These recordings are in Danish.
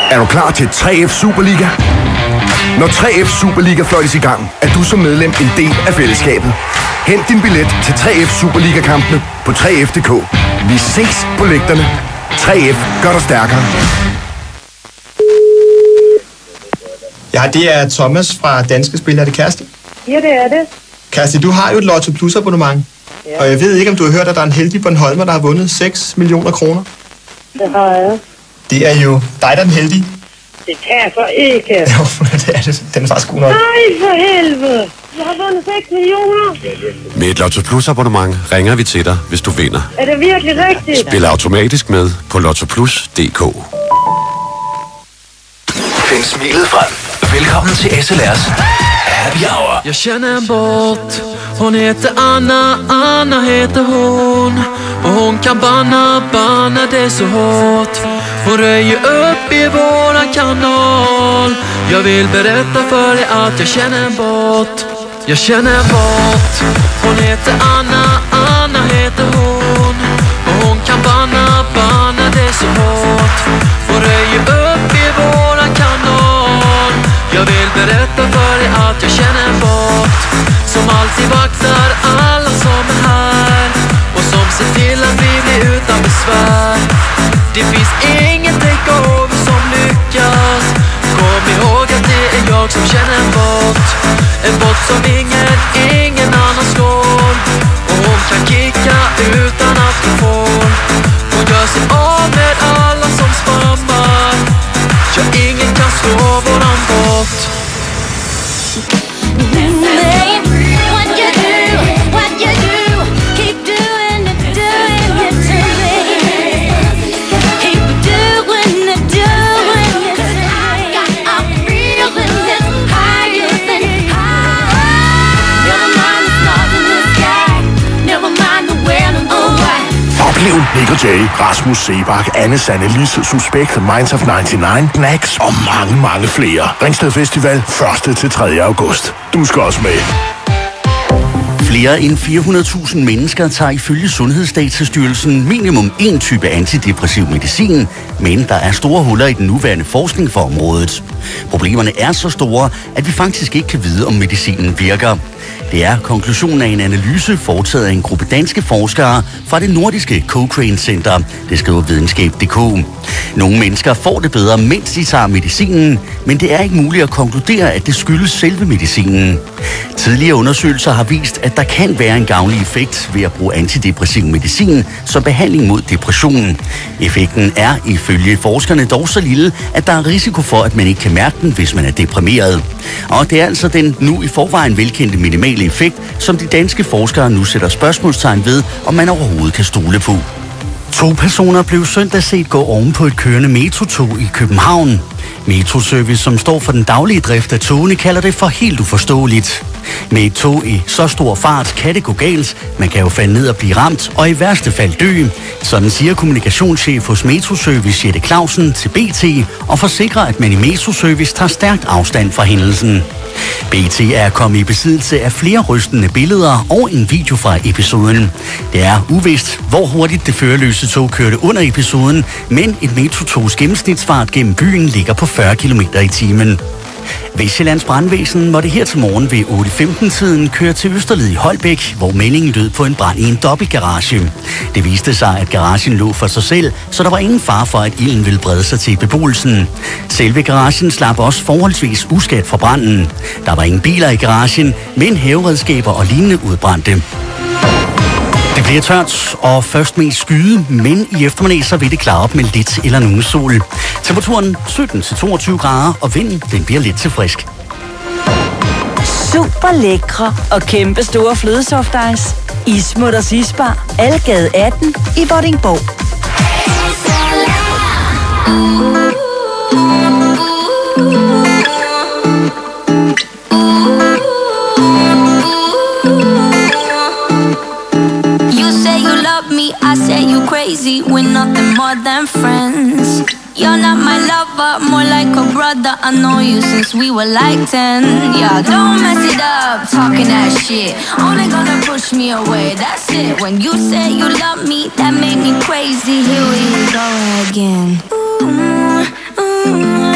Er du klar til 3F Superliga? Når 3F Superliga fløjtes i gang, er du som medlem en del af fællesskabet. Hent din billet til 3F Superliga-kampene på 3F.dk. Vi ses på lægterne. 3F gør dig stærkere. Ja, det er Thomas fra Danske Spil. Er det Kæreste? Ja, det er det. Kæreste, du har jo et Lotto Plus abonnement. Ja. Og jeg ved ikke, om du har hørt, at der er en heldig Bornholmer, der har vundet 6 millioner kroner. Det har jeg. Det er jo dig, der er den heldige. Det tager for ikke. Jo, det er det. Den er faktisk god nok. Nej, for helvede. Jeg har vundet 6 millioner. Med et Lotto Plus abonnement ringer vi til dig, hvis du vinder. Er det virkelig rigtigt? Spil automatisk med på lottoplus.dk. Find smilet frem. Velkommen til SLR's Happy Hour. Jag känner en båt. Hon heter Anna, Anna heter hon. Och hon kan banna det så hårt. Hon röjer upp i våran kanal. Jag vill berätta för dig att jag känner en båt. Jag känner en båt. Hon heter Anna, Anna heter hon. Och hon kan banna det så hårt. Hon röjer upp i våran kanal. Jag vill berätta för dig att jag känner en båt som alltid vaktar alla som är här och som ser till att vi blir utan besvär. Det finns ingen takeover som lyckas. Kom ihåg att det är jag som känner en båt som ingen annan slår. Och hon kan kicka utan att hon får. Hon gör sig av med alla som spammar. Ja, ingen kan slå våran båt. Oplev Nick og Jay, Rasmus Sebak, Anne Sanne Lisse, Suspekt, Minds of 99, Knacks og mange flere. Ringsted Festival 1. til 3. august. Du skal også med. Flere end 400.000 mennesker tager ifølge Sundhedsdatastyrelsen minimum én type antidepressiv medicin, men der er store huller i den nuværende forskning for området. Problemerne er så store, at vi faktisk ikke kan vide, om medicinen virker. Det er konklusionen af en analyse foretaget af en gruppe danske forskere fra det nordiske Cochrane Center, det skriver videnskab.dk. Nogle mennesker får det bedre, mens de tager medicinen, men det er ikke muligt at konkludere, at det skyldes selve medicinen. Tidligere undersøgelser har vist, at der kan være en gavnlig effekt ved at bruge antidepressiv medicin som behandling mod depression. Effekten er ifølge forskerne dog så lille, at der er risiko for, at man ikke kan mærke den, hvis man er deprimeret. Og det er altså den nu i forvejen velkendte minimale effekt, som de danske forskere nu sætter spørgsmålstegn ved, om man overhovedet kan stole på. 2 personer blev søndag set gå oven på et kørende metrotog i København. Metroservice, som står for den daglige drift af togene, kalder det for helt uforståeligt. Med et tog i så stor fart kan det gå galt. Man kan jo falde ned og blive ramt, og i værste fald dø. Sådan siger kommunikationschef hos Metroservice Jette Clausen til BT og forsikrer, at man i Metroservice tager stærkt afstand fra hændelsen. BT er kommet i besiddelse af flere rystende billeder og en video fra episoden. Det er uvist, hvor hurtigt det førerløse tog kørte under episoden, men et metrotogs gennemsnitsfart gennem byen ligger på 40 km i timen. Vestsjællands Brandvæsen måtte her til morgen ved 8:15-tiden køre til Østerled i Holbæk, hvor meldingen lød på en brand i en dobbeltgarage. Det viste sig, at garagen lå for sig selv, så der var ingen fare for, at ilden ville brede sig til beboelsen. Selve garagen slap også forholdsvis uskadt fra branden. Der var ingen biler i garagen, men haveredskaber og lignende udbrændte. Det bliver tørt og først mest skyde, men i eftermiddag så vil det klare op med lidt eller nogen sol. Temperaturen 17-22 grader, og vinden den bliver lidt til frisk. Super lækre og kæmpe store flødesoftice. Ismutters Isbar, Algade 18 i Vordingborg. I say you crazy, we're nothing more than friends. You're not my lover, more like a brother. I know you since we were like 10. Yeah, don't mess it up, talking that shit. Only gonna push me away, that's it. When you say you love me, that made me crazy. Here we go again. Ooh, ooh.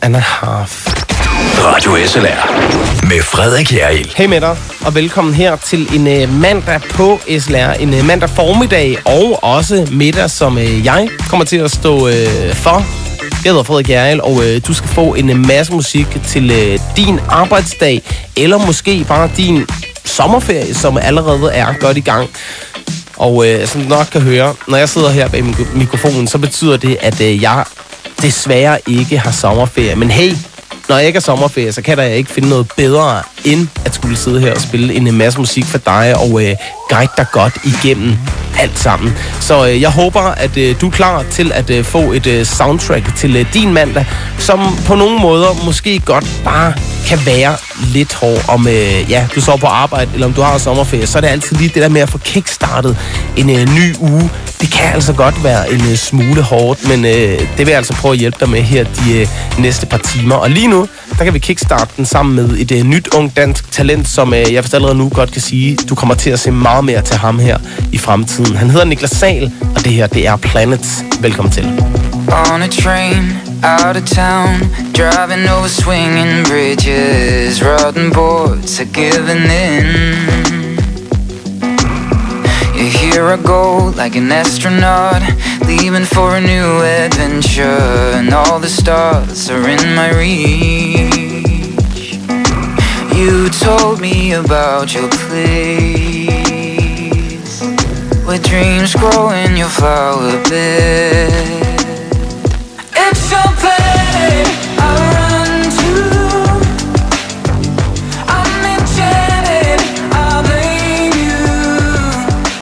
and a half. Radio SLR med Frederik Hjerrild. Hej med dig, og velkommen her til en mandag på SLR. En mandag formiddag, og også middag, som jeg kommer til at stå for. Jeg hedder Frederik Hjerrild, og du skal få en masse musik til din arbejdsdag, eller måske bare din sommerferie, som allerede er godt i gang. Og som du nok kan høre, når jeg sidder her bag mikrofonen, så betyder det, at jeg desværre ikke har sommerferie. Men hey, når jeg ikke har sommerferie, så kan der ikke finde noget bedre, end at skulle sidde her og spille en masse musik for dig, og guide dig godt igennem alt sammen. Så jeg håber, at du er klar til at få et soundtrack til din mandag, som på nogle måder måske godt bare kan være lidt hård. Om du så på arbejde, eller om du har sommerferie, så er det altid lige det der med at få kickstartet en ny uge. Det kan altså godt være en smule hårdt, men det vil jeg altså prøve at hjælpe dig med her de næste par timer. Og lige nu, der kan vi kickstarte den sammen med et nyt ung dansk talent, som jeg vist allerede nu godt kan sige, du kommer til at se meget mere til ham her i fremtiden. Han hedder Niklas Sahl, og det her, det er Planets. Velkommen til. On a train, out of town, driving over swinging bridges, rotten boards are giving in. Here I go like an astronaut, leaving for a new adventure, and all the stars are in my reach. You told me about your place, where dreams grow in your flower bed.